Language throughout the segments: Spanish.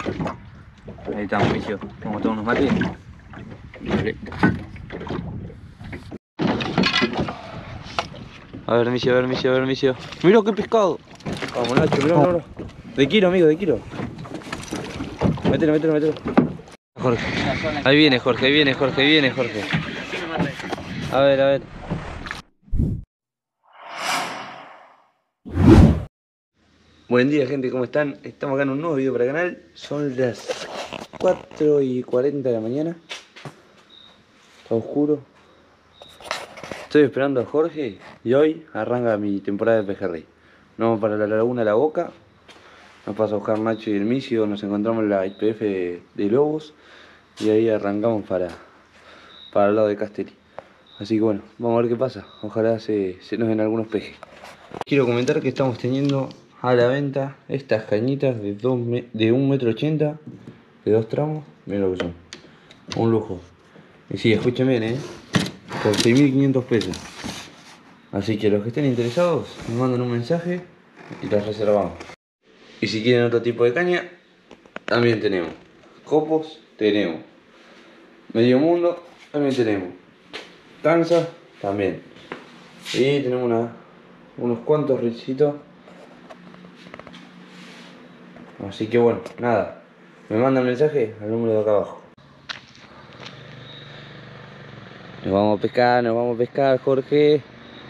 Ahí estamos, Micio. Vamos a tomar unos mates. Dale. A ver, Micio, a ver, Micio, a ver, Micio. ¡Mira qué pescado! Vamos, Nacho, mirá, mirá. De kilo, amigo, de kilo. Mételo, mételo, mételo. Jorge. Ahí viene Jorge, ahí viene Jorge, ahí viene Jorge. A ver, a ver. Buen día, gente, ¿cómo están? Estamos acá en un nuevo video para el canal. Son las 4:40 de la mañana. Está oscuro. Estoy esperando a Jorge y hoy arranca mi temporada de pejerrey. Nos vamos para la laguna La Boca. Nos pasa a buscar Nacho y el Micio. Nos encontramos en la IPF de Lobos. Y ahí arrancamos para el lado de Castelli. Así que bueno, vamos a ver qué pasa. Ojalá se nos den algunos pejes. Quiero comentar que estamos teniendo a la venta estas cañitas de 1,80 m, de 2 tramos. Miren lo que son. Un lujo. Y sí, escuchen bien, por 6.500 pesos. Así que los que estén interesados nos mandan un mensaje y las reservamos. Y si quieren otro tipo de caña, también tenemos. Copos tenemos. Medio mundo también tenemos. Tanza también. Y tenemos unos cuantos ricitos. Así que bueno, nada. Me mandan mensaje al número de acá abajo. Nos vamos a pescar, Jorge.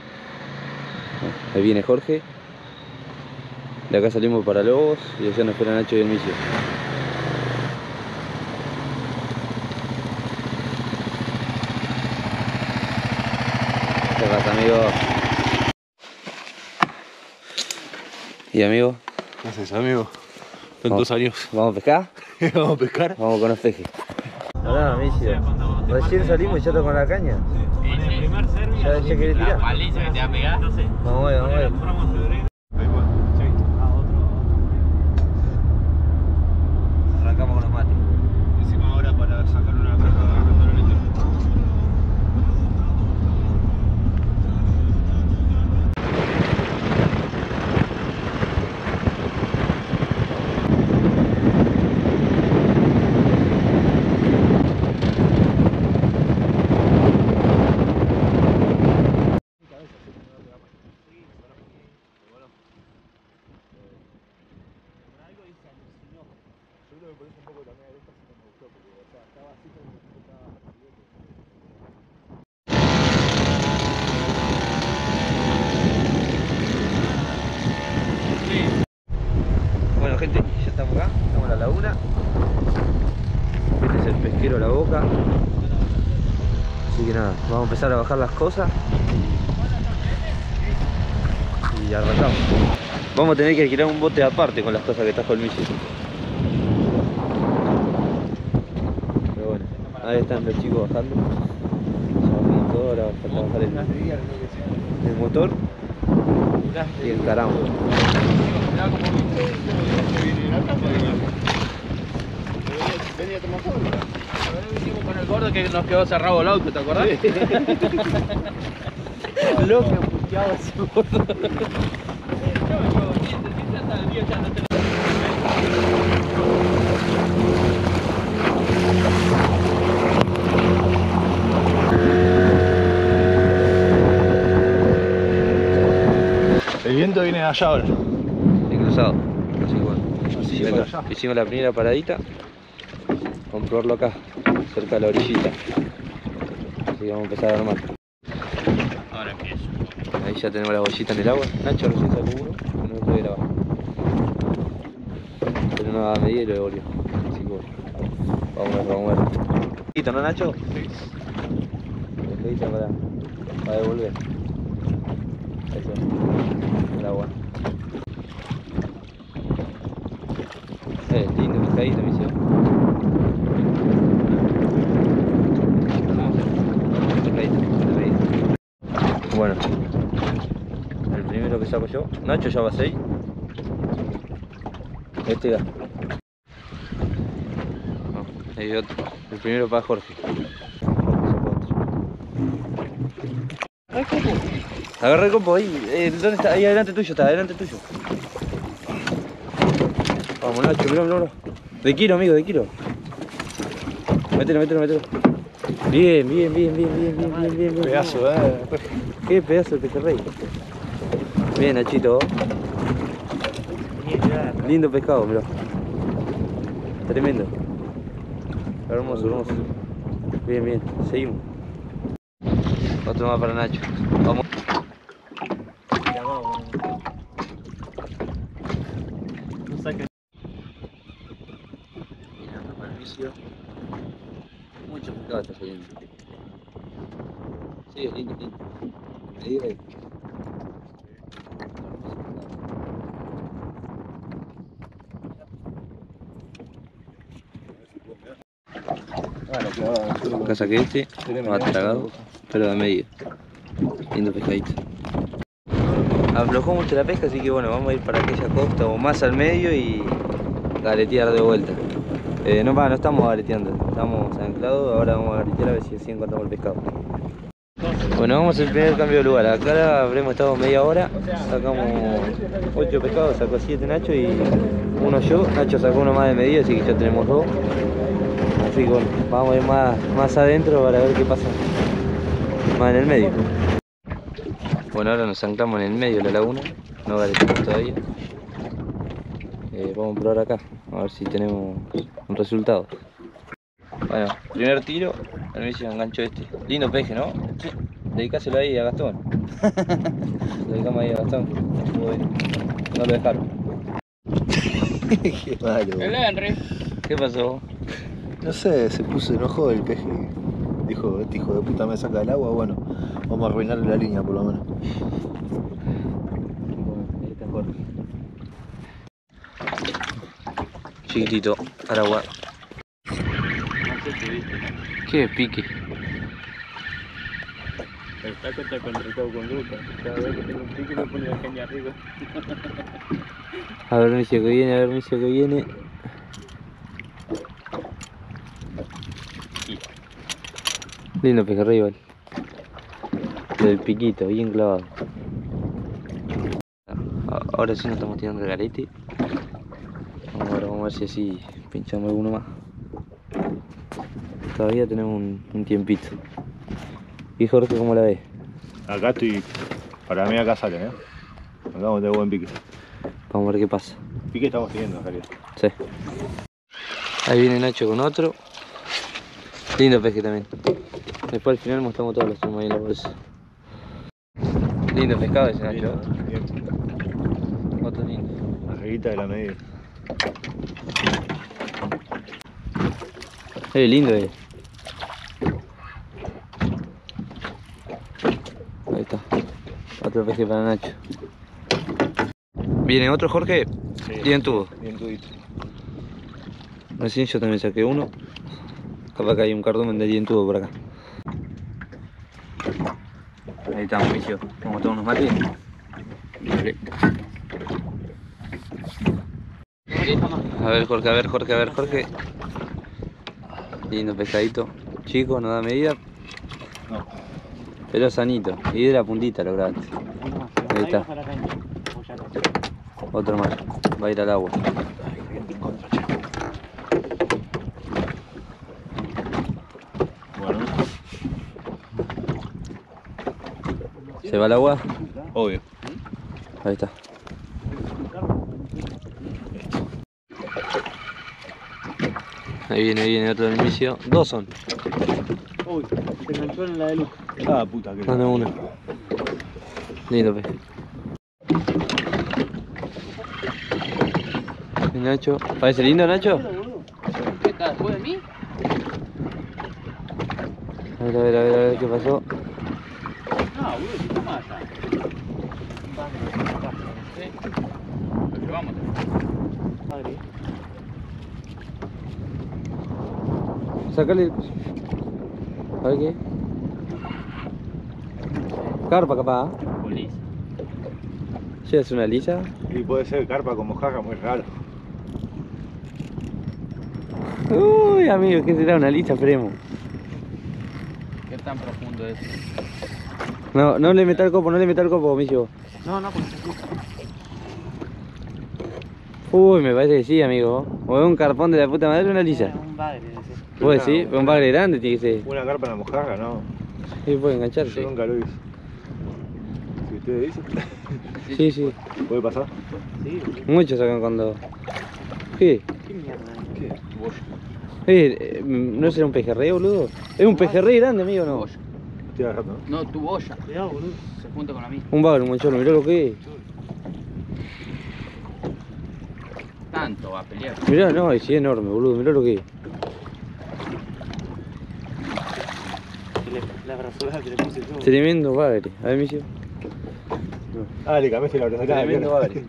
Ahí viene Jorge. De acá salimos para Lobos y allá nos espera Nacho y el Micio. ¿Qué pasa, amigo? ¿Y amigo? ¿Qué haces, amigo? Tantos años. ¿Vamos a pescar? ¿Vamos a pescar? Vamos con los pejes. Hola, Micio. Recién salimos y ya está con la caña. En el primer servicio, ¿Ya querés tirar? la paliza que te va a pegar, no sé. Vamos a ver, vamos a ver. Arrancamos con los mates. Encima ahora para sacar una caja de restaurante. Bueno, gente, ya estamos acá, estamos en la laguna. Este es el pesquero La Boca. Así que nada, vamos a empezar a bajar las cosas y arrancamos. Vamos a tener que alquilar un bote aparte con las cosas que trajo el Micio. Pero bueno, ahí están los chicos bajando. Ya bajamos todo, ahora falta bajar el motor y encaramos. Venía tomando todo. Venimos con el gordo que nos quedó cerrado el auto, ¿te acordás? Loco, puteado ese gordo. El viento viene de allá ahora. De cruzado. Así que bueno. Así que para allá. Hicimos la primera paradita. Vamos a probarlo acá, cerca de la orillita. Así que vamos a empezar a armar. Ahora empiezo. Ahí ya tenemos la bollita en el agua. Nacho recién sacó uno, que no lo puede grabar. Pero no va a medir y lo devolvió. Así que bueno. Vamos a ver, vamos a ver. ¿Listo, no, Nacho? Sí. Despedita para devolver. Eso. El agua. Lindo pescadito, Micio. Bueno, el primero que saco yo. Nacho ya va a 6. Este va. No, hay otro. El primero para Jorge. Agarra el copo ahí. ¿Dónde está? Ahí adelante tuyo, está adelante tuyo. Vamos, Nacho, mirá, mirá, mirá. De kilo, amigo, de kilo. Mételo, mételo, mételo. Bien, bien, bien, bien, bien, bien, bien, bien, bien. Pedazo, Qué pedazo de pejerrey. Bien, Nachito. Lindo pescado, mirá. Tremendo. Hermoso, hermoso. Bien, bien, seguimos. Otro más para Nacho. Vamos. Mirando para el vicio. Mucho pescado está saliendo. Sí, es lindo, lindo. Medida ahí. Acá saqué este, va tragado, pero de medio. Lindo pescadito. Aflojó mucho la pesca, así que bueno, vamos a ir para aquella costa o más al medio y galetear de vuelta. No estamos galeteando, estamos anclados, ahora vamos a galetear a ver si así encontramos el pescado. Bueno, vamos al primer cambio de lugar. Acá habremos estado media hora, sacamos 8 pescados, sacó 7 Nacho y uno yo. Nacho sacó uno más de medida, así que ya tenemos 2. Así que bueno, vamos a ir más adentro para ver qué pasa más en el medio. Bueno, ahora nos anclamos en el medio de la laguna, no galeteamos todavía. Vamos a probar acá, a ver si tenemos un resultado. Bueno, primer tiro, al inicio engancho este. Lindo peje, ¿no? Sí. Dedicáselo ahí a Gastón. Lo dedicamos ahí a Gastón, no lo dejaron. Qué malo. El Henry. ¿Qué pasó? No sé, se puso enojado el peje. Dijo, este hijo de puta me saca del agua, bueno, vamos a arruinarle la línea por lo menos. Bueno, ahí está Jorge. Chiquitito, Aragua. Qué pique. El flaco está conectado con Lucas. Cada vez que tengo un pique me pone la caña arriba. A ver, Micio que viene, a ver, Micio que viene. Lindo pejerrey, vale. Del piquito, bien clavado. Ahora sí nos estamos tirando el garete. Vamos a ver si así pinchamos alguno más. Todavía tenemos un tiempito. ¿Y Jorge cómo la ves? Acá estoy, para mí acá salen, Acá vamos a tener buen pique. Vamos a ver qué pasa. Pique estamos teniendo en realidad. Sí. Ahí viene Nacho con otro. Lindo pesque también. Después al final mostramos todos los tomos ahí en la bolsa. Lindo pescado ese Nacho. Bien. Otro lindo. La reguita de la medida. Lindo Ahí está. Otro pesque para Nacho. ¿Viene otro, Jorge? Sí. Bien tuvo. Bien tubito. Recién yo también saqué uno. Capaz que hay un cardumen de dientudo por acá. Ahí estamos, Micio. Vamos a tomar unos mates. Vale. A ver, Jorge, a ver, Jorge, a ver, Jorge. Lindo pescadito. Chico, no da medida. No. Pero sanito. Y de la puntita lograste. Ahí está. Otro más. Va a ir al agua. Bueno. ¿Se va al agua? Obvio. Ahí está. Ahí viene otro del Micio. 2 son. Uy, se enganchó en la de Lucas. Ah, puta que. No, uno. Lindo pez. Nacho. ¿Parece lindo, Nacho? ¿Qué está después de mí? A ver qué pasó. No, boludo, si está más allá. Sí. Lo llevamos. Madre. Sácale el coso. A ver qué. Carpa capaz. Polis. ¿Sí es una lisa? Y puede ser carpa con mojarra, muy raro. Uy, amigo, ¿qué será una lisa? Esperemos. ¿Qué tan profundo es? No le meta el copo, Micio. No, porque se escucha. Uy, me parece que sí, amigo. O es un carpón de la puta madre o una lisa. Un bagre ese. ¿Vos decís? Un bagre grande tiene que ser. Una carpa en la mojarra, no. Sí, puede engancharse. Yo nunca lo hice. Si ustedes dicen, Sí, sí. ¿puede pasar? Sí, Muchos sacan cuando... ¿Qué? qué mierda. ¿Qué? Vos. ¿No será un pejerrey, boludo? Es un pejerrey grande, amigo, ¿no? Boya. Estoy agarrando, ¿no? No, tu boya. Cuidado, boludo. Se junta con la mía. Un bagre, un moncholo, mirá lo que es. Tanto va a pelear. Mirá, no, y sí es enorme, boludo, mirá lo que es. La brazolada que le puse yo. Tremendo bagre. A ver, Micio. Ah, le cambiaste la brazalada. Tremendo bagre.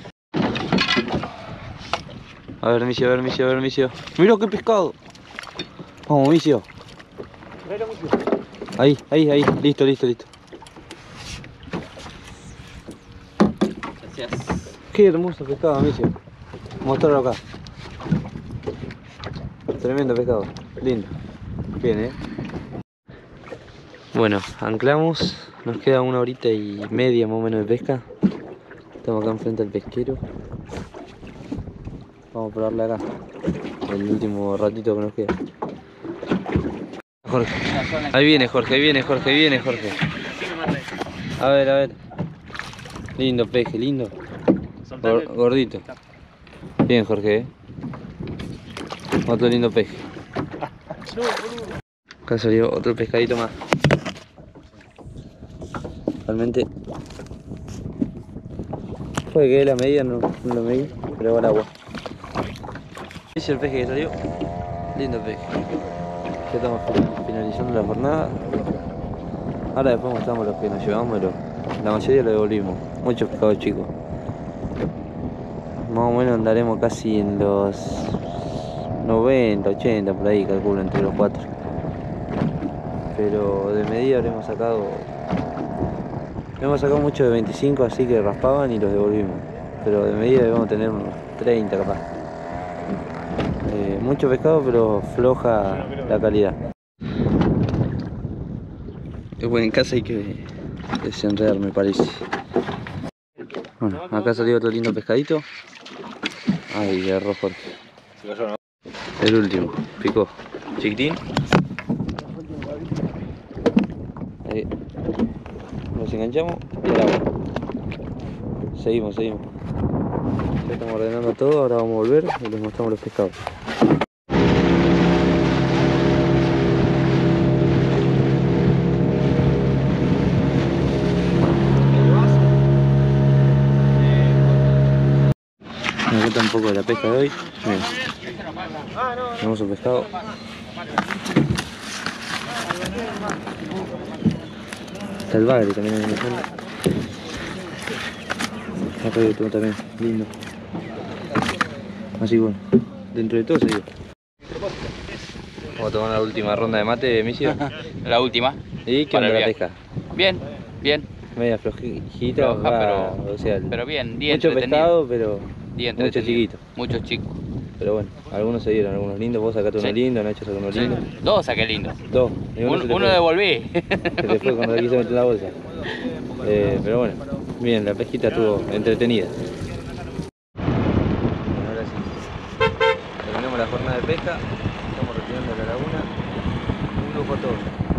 A ver, Micio, a ver, Micio, a ver, Micio. Mirá qué pescado. Vamos, Micio. Ahí, ahí, ahí. Listo, listo, listo. Gracias. Qué hermoso pescado, Micio. Mostrarlo acá. Tremendo pescado. Lindo. Bien, Bueno, anclamos. Nos queda 1 horita y media más o menos de pesca. Estamos acá enfrente del pesquero. Vamos a probarle acá. El último ratito que nos queda. Jorge. Ahí viene Jorge, ahí viene Jorge, ahí viene Jorge. A ver, a ver. Lindo peje, lindo. Gordito. Bien, Jorge, Otro lindo peje. Acá salió otro pescadito más. Realmente puede que la medida no lo medí, pero va al agua. Ese es el peje que salió. Lindo peje. Ya estamos finalizando la jornada. Ahora después mostramos los que nos llevamos, pero la mayoría lo devolvimos. Muchos pescados chicos. Más o menos andaremos casi en los 90, 80 por ahí, calculo, entre los 4. Pero de medida habremos sacado mucho de 25, así que raspaban y los devolvimos. Pero de medida debemos tener unos 30 capaz. Mucho pescado, pero floja la calidad. Bueno, en casa hay que desenredar, me parece. Bueno, acá salió otro lindo pescadito. Ay, agarró Jorge. El último, picó. Chiquitín. Ahí. Nos enganchamos y al agua. Seguimos. Ya estamos ordenando todo, ahora vamos a volver y les mostramos los pescados. Me gusta un poco de la pesca de hoy. Miren. Hermoso pescado. Está el bagre también en el fondo. Acá hay otro también, lindo. Así bueno, dentro de todo se dio. Vamos a tomar la última ronda de mate, Micio. La última. ¿Y qué onda la pesca? Bien. Media flojita, Floja, o sea, pero bien, mucho pescado, pero mucho chiquito. Muchos chicos. Pero bueno, algunos se dieron, algunos lindos. Vos sacaste uno lindo, Nacho sacó uno lindo. Dos saqué lindos. Dos. Y Uno devolví. Se te fue cuando le quise meter en la bolsa. Pero bueno, bien, la pesquita estuvo entretenida. Bueno, ahora sí. Terminamos la jornada de pesca. Estamos retirando de la laguna. Un lujo todo.